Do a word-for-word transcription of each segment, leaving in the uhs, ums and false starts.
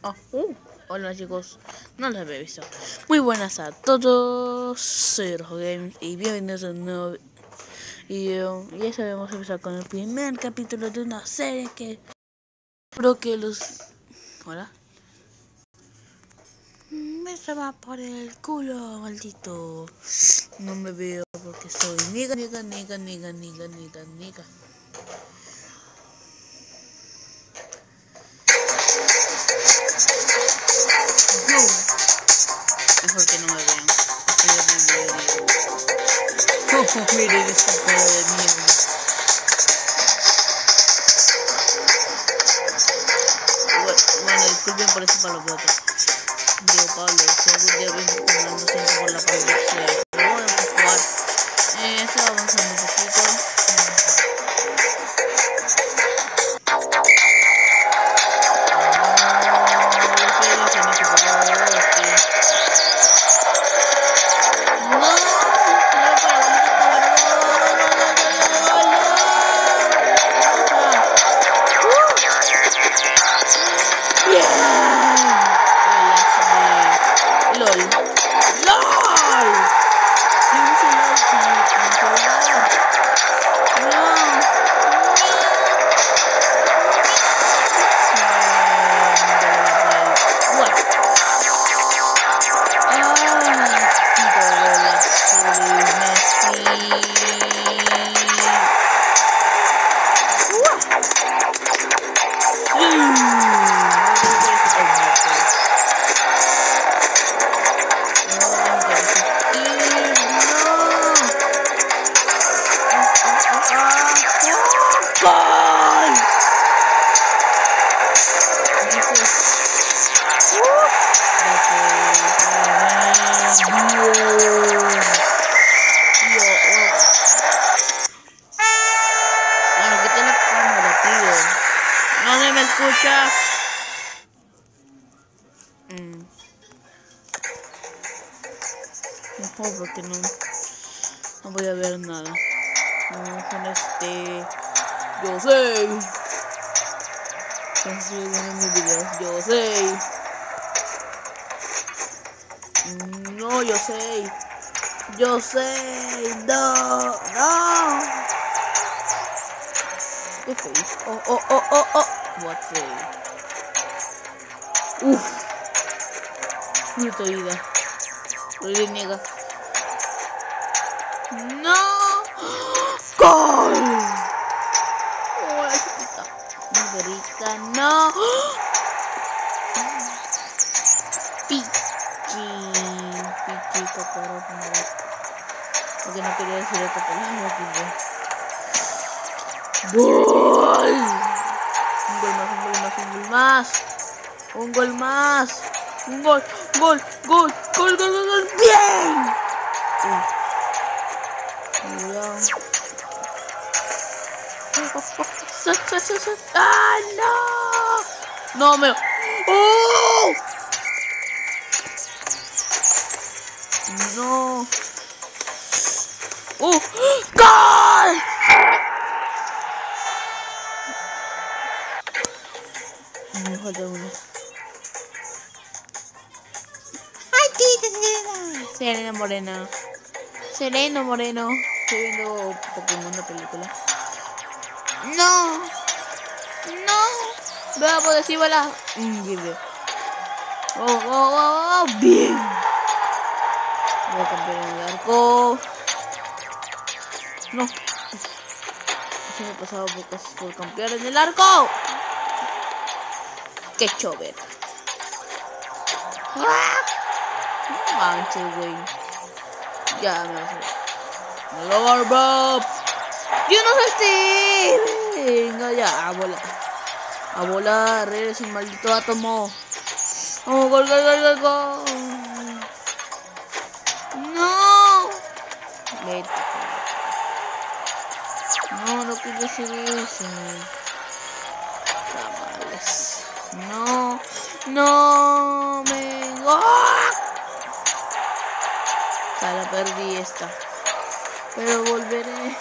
Oh, uh, hola chicos, no los había visto. Muy buenas a todos, soy Rojo Games y bienvenidos a un nuevo video. Y ya sabemos empezar con el primer capítulo de una serie que espero que los... Hola. Me se va por el culo, maldito. No me veo porque soy niga, niga, niga, niga, niga, niga, niga. Yo. Mejor que no me vean. Estoy horrible. Oh, miren esta cara de mierda. Bueno, disculpen por ese palabrote. Digo, Pablo, si algún día ven no siento por la palabra. Pero bueno, pues jugar. Eh, estaba avanzando un poquito. ¿Escuchas? Mm. Mejor porque no, no voy a ver nada. No, con este... Yo sé. Estoy viendo mis videos. Yo sé. No, yo sé. Yo sé. No. No. ¿Qué fue? Oh, oh, oh, oh, oh. What the... Uff. Bruto vida. Lo niega. No. Gol. Oh, la chiquita. Muy rica. No. Pichi. Pichi, cocoro. Porque no quería decir otra palabra. Gol. Un gol más, un gol más, un gol más. Un gol más. Un gol, gol, gol, gol, gol, gol, gol. ¡Bien! Cuidado. ¡Ah, no! No me... ¡Oh! No. ¡Oh! ¡Gol! Me falta uno. ¡Ay, tita, Serena! Serena Morena. Sereno Moreno. Estoy viendo Pokémon de película. ¡No! ¡No! Veo por decir bola. Mm, ¡Oh, oh, oh, oh! ¡Bien! Voy a cambiar el arco. No. Se me ha pasado por, por campear en el arco. ¡Qué chover! ¡Ah! No manches, güey. Ya me vas a ver. ¡No, barba! ¡Yo no salté! Venga ya, a volar. A volar, eres un maldito átomo. ¡Oh, gol, gol, gol, gol, gol! ¡No! Vete. No, no quiero hacer eso. Tamales. No, no, me... ¡Oh! Ya la perdí esta. Pero volveré.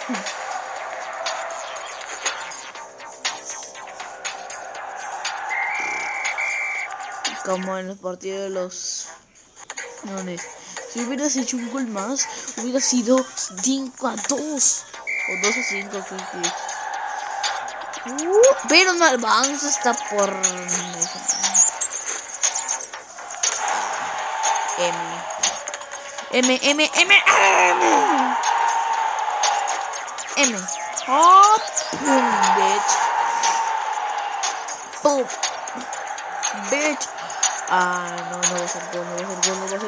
como en el partido de los leones. Si hubieras hecho un gol más, hubiera sido cinco a dos o dos a cinco, creo que. Uh, pero no avanza, está por M. M, M, M, M. M. Oh, boom, bitch. Boom. Bitch. Ah, no, no va a ser gol, no va a ser gol, no va a ser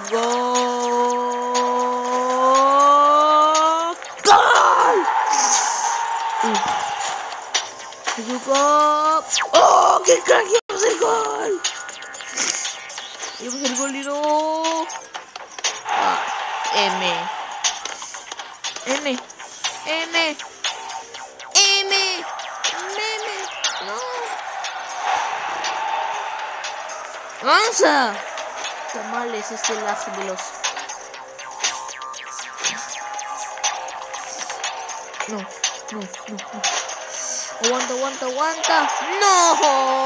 gol. ¡Gol! ¡Oh, qué crack! ¡Iba a ser gol! ¡Iba a ser gol y no! Ah, M. M. M. M. M. No. ¡Avanza! Tamales, este lazo de los... No, no, no, no. Aguanta, aguanta, aguanta. ¡No!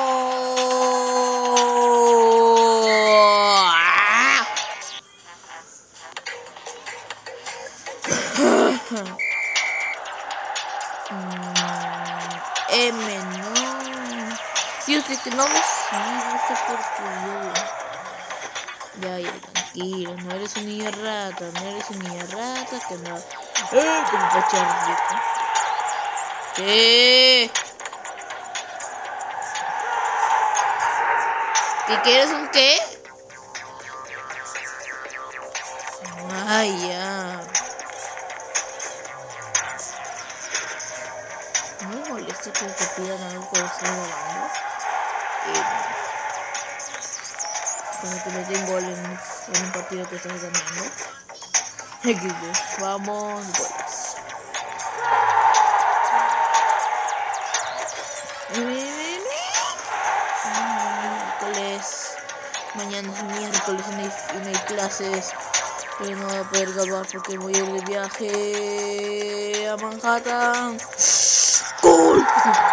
M, no. Yo sé que no me sigue esta porquería. Ya, ya, tranquilo. No eres un niño rata. No eres un niño rata. Que no. ¡Eh! Como pacharrito. ¿Qué? ¿Qué quieres un qué? Ay, ya. No me molesta que te pidan algo cuando estoy grabando. Eh, cuando te meten gol en, en un partido que estás ganando. Vamos, goles. Miércoles. Mañana es miércoles y no hay, no hay clases. Pero no voy a poder grabar porque voy a ir de viaje a Manhattan. ¡Gol!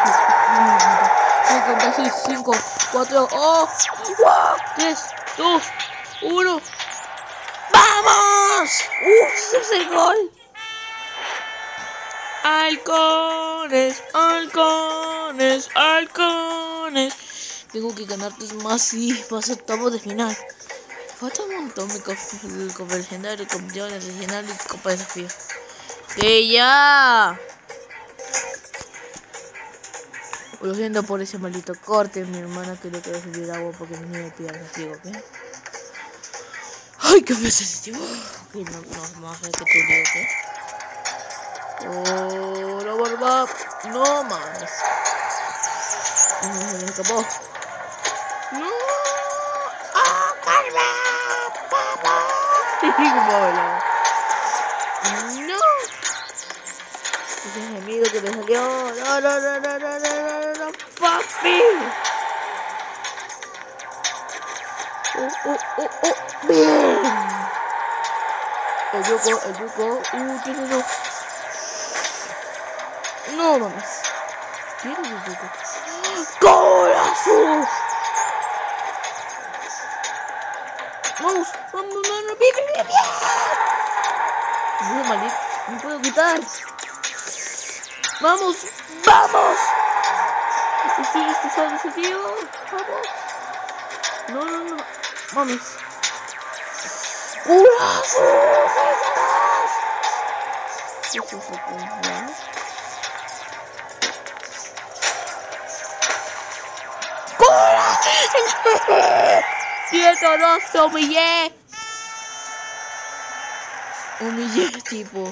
cinco, cuatro, oh, tres, dos, uno. ¡Vamos! ¡Uf! ¡Ese es el gol! ¡Halcones! ¡Halcones! ¡Halcones! Tengo que ganarte más y pasar octavos de final. Falta un montón de copas, el copa legendario, campeones regionales y copa de desafío. ¡Que ya! Lo siento por ese maldito corte, mi hermana que le quiero subir agua porque mi niño me pide algo así, ¿ok? ¡Ay, qué feo sensitivo! Ok, no, no, no, sé que tú digo, ¿qué? ¡Oh, la barba! ¡No mames! ¡Se me escapó! ¡No! ¡Ah, Carmen! ¡Papá! ¡No! Ese es mi amigo que me salió. ¡No, no, no, no, no, no, no, no, papi! ¡Oh, oh, oh, oh! ¡Bien! El yuco, el yuco. ¡Uh, qué es eso! ¡No mames! ¿Qué es el yuco? ¡Golazo! ¡Vamos! ¡Vamos, mano! ¡Bien, bien, bien, bien! ¡No, maldito! ¡No puedo quitar! ¡Vamos! ¡Vamos! ¡Estoy destrozado ese tío! ¡Vamos! ¡No, no, no! ¡Vamos! ¡Golazo! ¿Qué es eso? ¡Golazo! ¡Siento, no! ¡Se humillé! Humillé, tipo.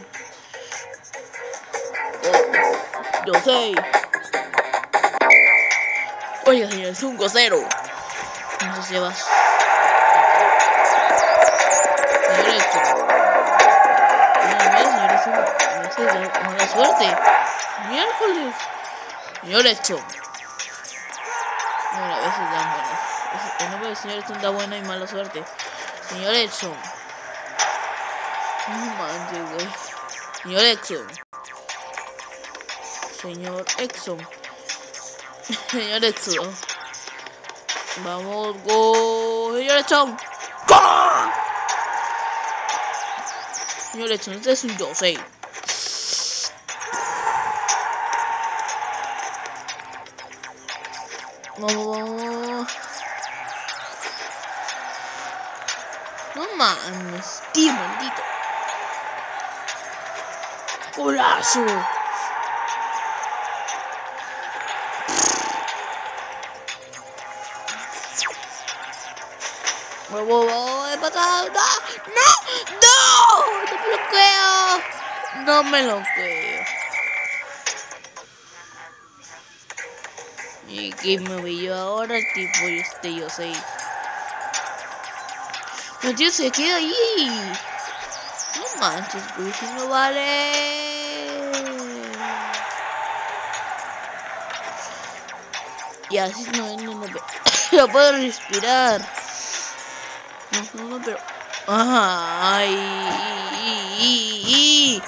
Yo sé. Oiga, señor, es un cero. No sé si vas. Señor Héctor. Señor, es un... mala suerte. Miércoles. Señor Héctor. Bueno, a veces dan buena. El nombre del señor Edson da buena y mala suerte. Señor Edson. No manches, güey. Señor Edson. Señor Edson. Señor Edson. Vamos, go. Señor Lechón. ¡Gol! Señor Lechón, este es un Yosei. Vamos, vamos. No mames, tío maldito. Golazo. Huevo, huevo, de patada. No, no, no, no me lo creo. No me lo creo. ¿Y qué me voy yo ahora? El tipo este yo sé. No, tío, se queda ahí. No manches, güey, si no vale. Y así no, no, no, no puedo respirar. No, no, no, pero. Ay.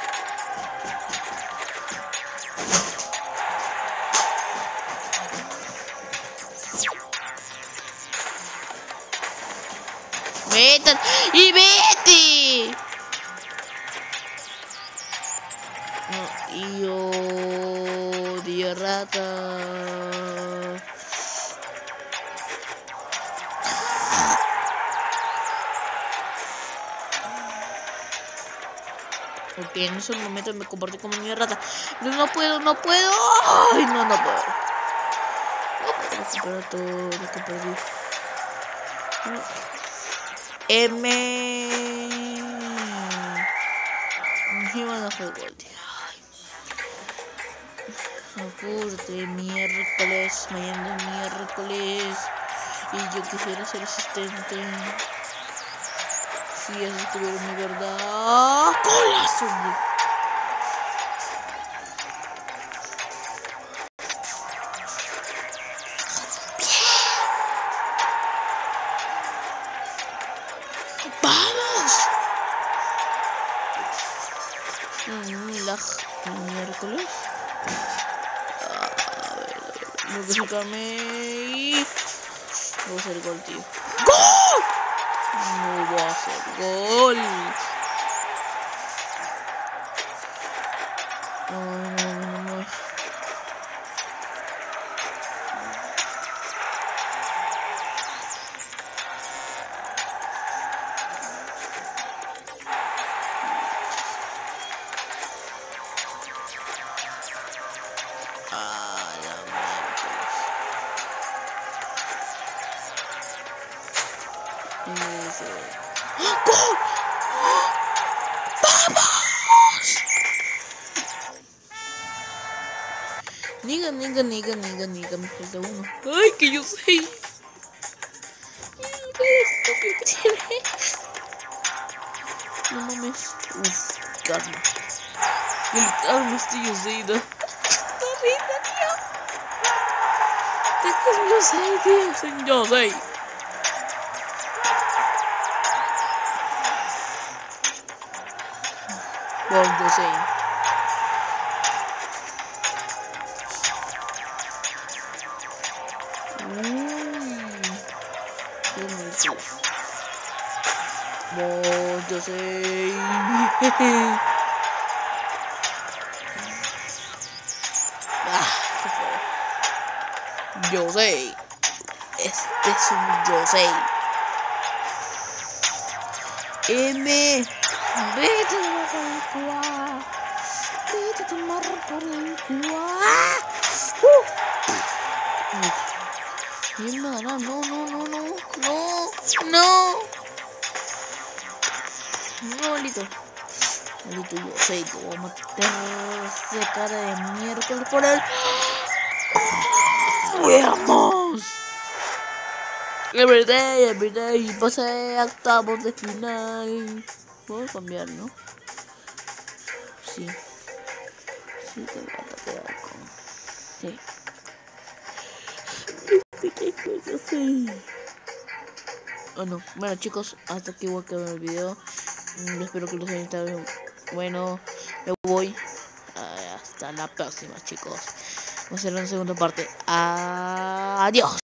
Vete y vete. No, y yo, Dios rata. Ok, en esos momentos me comporté como niña rata. No, no puedo, no puedo. Ay, no, no puedo. No puedo recuperar todo lo que perdí. M. Encima no fue gol, tío. Apúrate, miércoles, mañana miércoles. Y yo quisiera ser asistente. Si eso estuviera mi verdad. ¡Golazo! ¡Vamos! Mm, lag. Miércoles. A ver, a ver. Voy a sacarme y... voy a hacer gol, tío. ¡Gol! No voy a hacer gol. No, no, no, no. Ah, la miércoles. ¡Gol! ¡Vamos! Niga, niga, niga, niga, niga, me falta uno. ¡Ay, que yo sé! Esto que tiene. No mames. Uf, karma. El karma estoy yo sé, ¿no? ¡Está rica, tío! Te que yo sé, tío, soy yo sé. Bueno, yo sé. Bon, yo sé. Ah, yo sé. Este es un yo sé. M. Vete a tomar por el cuá. Vete a tomar por el cuá. Uh. Mi hermana, no, no, no, no, no, no. No, maldito. Maldito, yo sé que voy a matar esa cara de miércoles por él. ¡Veamos! Everyday, everyday. Pasé a octavos de final. Puedo cambiar, ¿no? Sí. Sí, te voy a atacar con... sí. Yo sé. Oh, no. Bueno, chicos, hasta aquí voy a acabar el video. Mm, espero que les haya estado bien. Bueno, me voy. Uh, hasta la próxima, chicos. Vamos a hacer una segunda parte. Adiós.